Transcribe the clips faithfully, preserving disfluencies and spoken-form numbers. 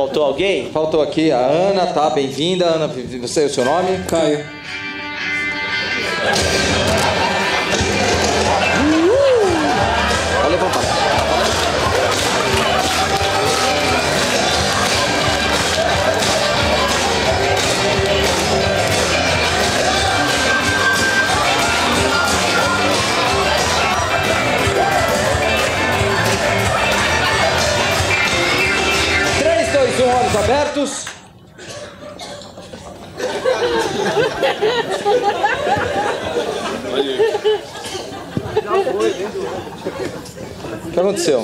Faltou alguém? Faltou aqui a Ana, tá? Bem-vinda, Ana. Você, o seu nome? Caio. Pode levantar. três, dois, um, olhos abertos. O que aconteceu?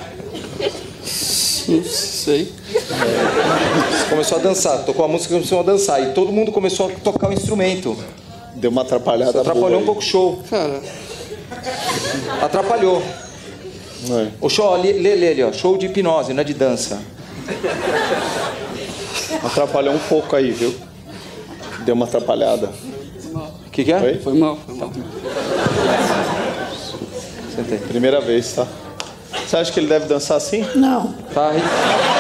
Não sei. Você começou a dançar, tocou a música e começou a dançar. E todo mundo começou a tocar o instrumento. Deu uma atrapalhada. Você atrapalhou boa um pouco o show. Cara. Atrapalhou. É. O show, ó, lê, lê, lê ali, ó. Show de hipnose, não é de dança. Atrapalhou um pouco aí, viu? Deu uma atrapalhada. O que, que é? Oi? Foi mal, foi mal. Sentei. Primeira vez, tá? Você acha que ele deve dançar assim? Não. Tá aí.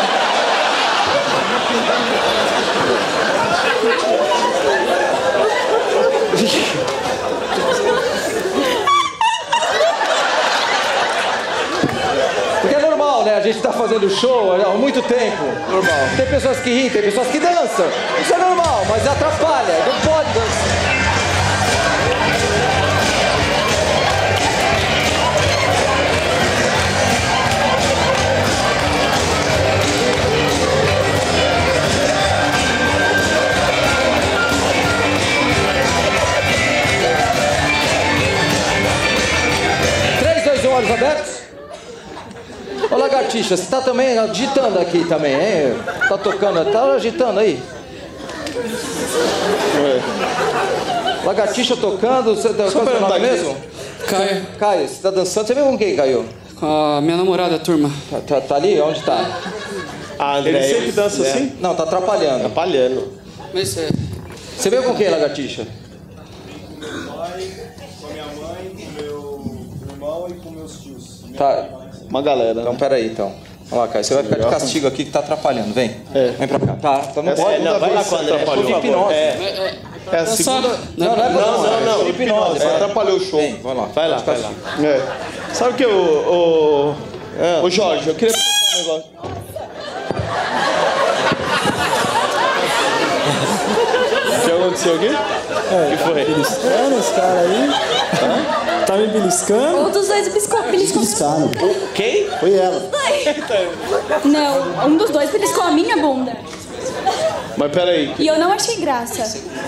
Porque é normal, né? A gente tá fazendo show há muito tempo. Normal. Tem pessoas que riem, tem pessoas que dançam. Isso é normal, mas atrapalha. Não pode dançar. Olhos abertos? Ô lagartixa, você tá também agitando aqui também, hein? Tá tocando, tá agitando aí? É. Lagartixa tocando, você tá tocando seu nome mesmo? Caio. Caio, você tá dançando, você veio com quem, Caio? Com a minha namorada, turma. Tá, tá, tá ali? Onde tá? Ah, André, Ele sempre dança né? assim? Não, tá atrapalhando. Atrapalhando. Mas é... Você veio com quem, lagartixa? Tá. Uma galera. Então, né? peraí, então. Vamos lá, Caio. Você vai ficar de castigo aqui que tá atrapalhando. Vem. É. Vem pra cá. Tá, então não Essa pode. é a segunda não, vai lá vez com o que André, atrapalhou. Show de hipnose. É. É a segunda... Não, não é Não, não, não. é hipnose. Você vai. atrapalhou o show. Vem, vamos lá. Vai lá, Tá de vai lá. castigo. É. Sabe o que, o, o, o Jorge, eu queria perguntar um negócio. O que aconteceu aqui? O que foi? Beliscando esse cara aí. Hã? Tá me beliscando? Um dos dois beliscou. beliscou. Beliscando. Quem? Foi ela. Não, um dos dois beliscou a minha bunda. Mas peraí. E eu não achei graça.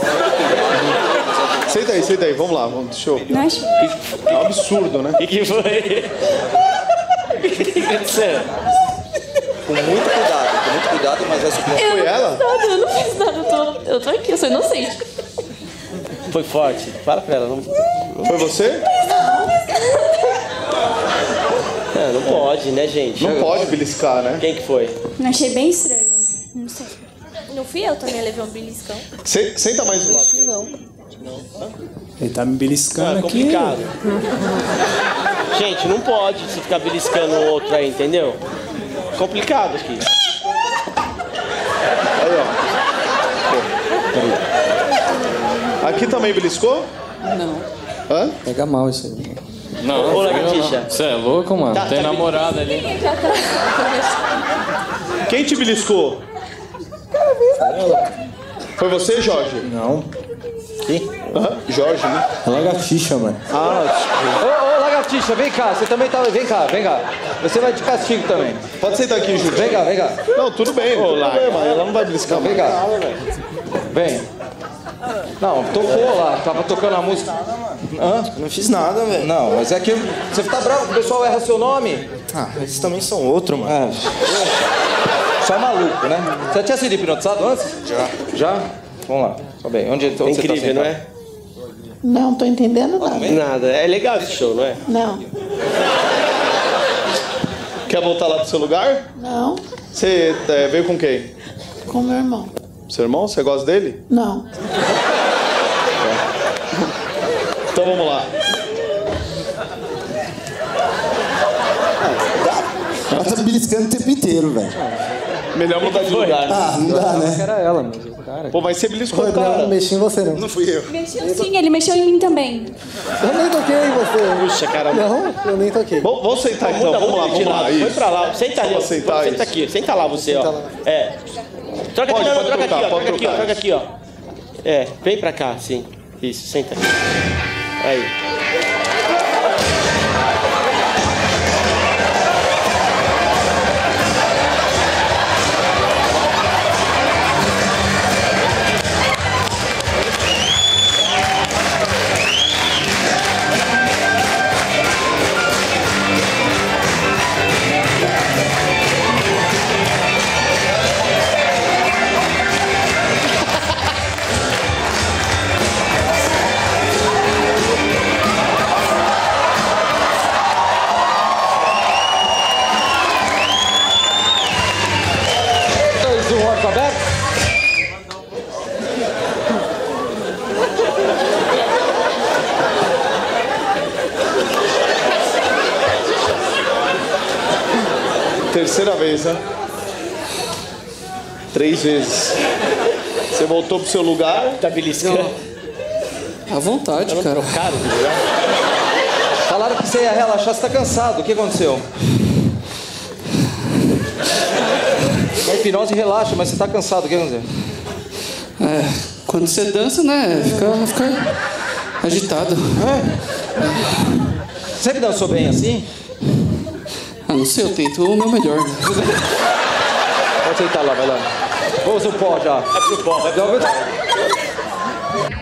Senta aí, senta aí. Vamos lá. Vamos, deixa eu... Não achei. É um absurdo, né? O que, que foi? O que aconteceu? Com muito cuidado, com muito cuidado, mas vai subir. Eu Foi não ela? fiz nada, eu não fiz nada. Eu tô, eu tô aqui, eu sou inocente. Foi forte. Fala pra ela. Não, Foi você? não, não pode, né, gente? Não pode beliscar, né? Quem que foi? Eu achei bem estranho. Não sei. Não fui eu também, levei um beliscão. Se- Senta mais do lado. Não. Ele tá me beliscando Não, é aqui. complicado. Gente, não pode se ficar beliscando o outro aí, entendeu? Complicado aqui. Aí, ó. Aqui também beliscou? Não. Hã? Pega mal isso aí. Não, ô lagartixa. Você é louco, mano? Tá, Tem tá namorada ali. Quem te beliscou? Foi você, Jorge? Não. Quem? Hã? Jorge, né? É lagartixa, mano. Ah, Ô, ô, lagartixa, vem cá. Você também tá. Vem cá, vem cá. Você vai de castigo também. pode sentar aqui, Júlio. Vem cá, vem cá. Não, tudo bem. Ô, tudo larga. bem, mas ela não vai beliscar. Não, vem cá. Vem. Não, tocou lá, tava tocando a música. Hã? Não fiz nada, velho. Não, mas é que você tá bravo que o pessoal erra seu nome. Ah, eles também são outro, mano. É. Só maluco, né? Você tinha sido hipnotizado antes? Já. Já? Vamos lá. Só bem. Onde, onde É você incrível, tá não é? Não tô entendendo nada. Nada. É legal esse show, não é? Não. Quer voltar lá pro seu lugar? Não. Você é, veio com quem? Com meu irmão. Seu irmão? Você gosta dele? Não. Então vamos lá. Ela tá me beliscando o tempo inteiro, velho. Melhor mudar de lugar. Ah, não dá, né? Era ela, mas o cara... Pô, mas você beliscou o Não, não cara. mexi em você, não. Não fui eu. Mexeu sim, ele mexeu em mim também. Eu nem toquei em você. Puxa, cara. Não, eu nem toquei. Vamos, vamos sentar então, Muda, vamos lá, muda de vamos lá. lado. Foi Isso. pra lá. Senta ali, ó. Vamos sentar, Senta isso. aqui. Senta lá você, ó. Senta lá. É. Troca Pode, aqui, não, pode troca trocar, aqui, ó. pode Troca aqui, ó. trocar. Troca aqui, ó. É, vem pra cá, sim. Isso, senta aqui. Aí. Dois, um, olhos abertos. Terceira vez, né? Três vezes. Você voltou pro seu lugar. Tá beliscando. À vontade, cara. Trocaram de lugar. Falaram que você ia relaxar, você tá cansado. O que aconteceu? A hipnose relaxa, mas você tá cansado. O que aconteceu? É, quando você dança, né? Fica, fica agitado. Sempre dançou bem assim? Ah, não sei, eu tento o meu melhor. Né? Pode sentar lá, vai lá. Vou usar o pó já. Vai pro pó, vai pro pó.